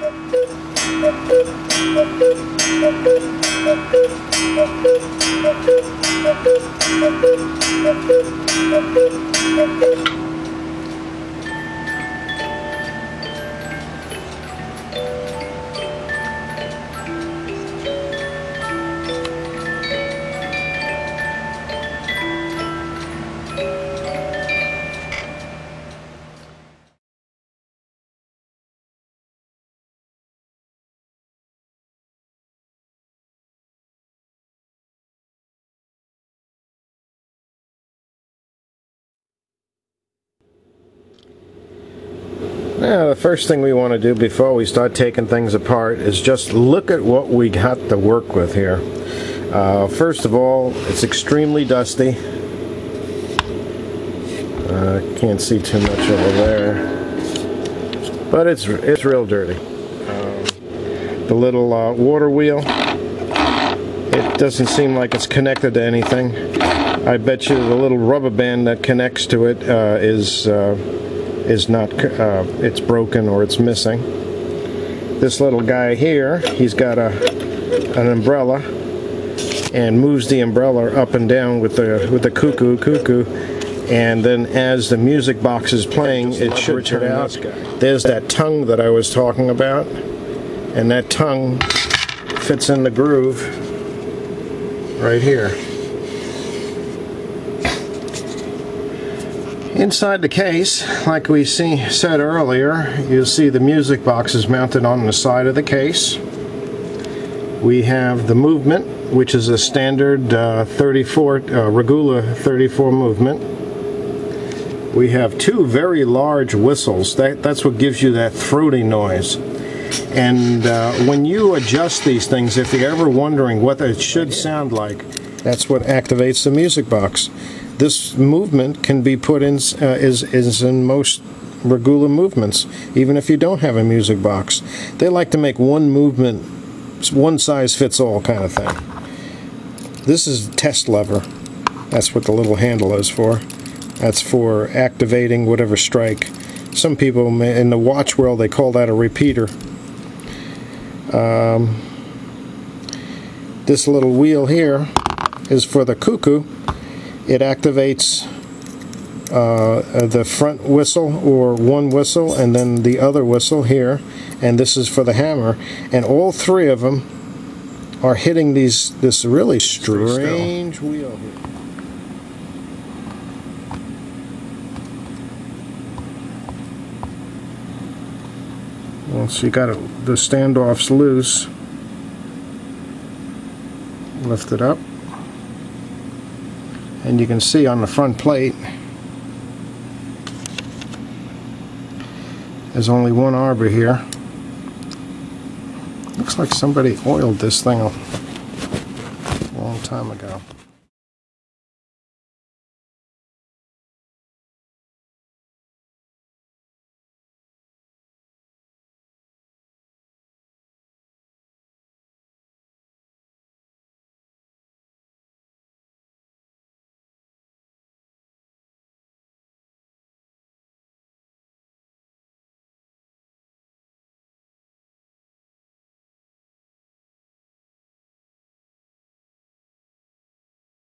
Now, the first thing we want to do before we start taking things apart is just look at what we got to work with here. First of all, it's extremely dusty. Can't see too much over there, but it's real dirty. The little water wheel, it doesn't seem like it's connected to anything. I bet you the little rubber band that connects to it is not, it's broken or it's missing. This little guy here, he's got an umbrella and moves the umbrella up and down with the cuckoo, and then as the music box is playing, it should turn out. There's that tongue that I was talking about, and that tongue fits in the groove right here. Inside the case, like we said earlier, you'll see the music box is mounted on the side of the case. We have the movement, which is a standard Regula 34 movement. We have two very large whistles. That's what gives you that throaty noise. And when you adjust these things, if you're ever wondering what it should sound like, that's what activates the music box. This movement can be put in, is in most Regula movements, even if you don't have a music box. They like to make one movement, one size fits all kind of thing. This is test lever. That's what the little handle is for. That's for activating whatever strike. Some people in the watch world, they call that a repeater. This little wheel here is for the cuckoo. It activates the front whistle, or one whistle, and then the other whistle here, and this is for the hammer. And all three of them are hitting this really strange wheel here. Once you got the standoffs loose, lift it up. And you can see on the front plate there's only one arbor here. Looks like somebody oiled this thing a long time ago.